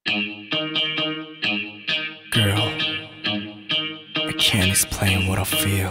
Girl, I can't explain what I feel.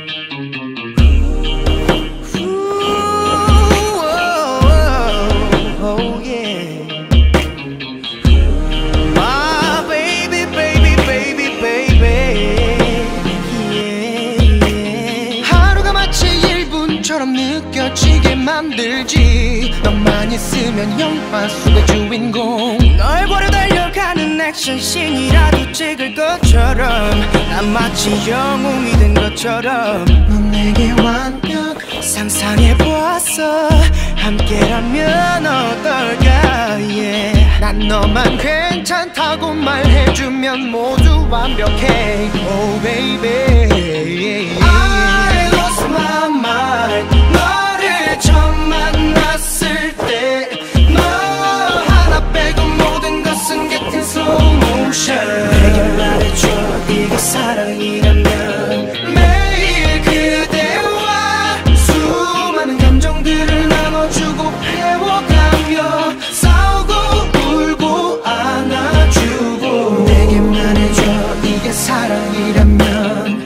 느껴지게 만들지. 너만 있으면 영화 속의 주인공. 널 보려 달려가는 액션씬이라도 찍을 것처럼 난 마치 영웅이 된 것처럼 넌 내게 완벽 상상해보았어. 함께라면 어떨까 yeah. 난 너만 괜찮다고 말해주면 모두 완벽해. Oh baby I lost my mind. 너를 처음 만났을 때 너 하나 빼고 모든 것은 getting slow motion. 내게 말해줘 이게 사랑이라면. 매일 그대와 수많은 감정들을 나눠주고 배워가며 싸우고 울고 안아주고. 내게 말해줘 이게 사랑이라면.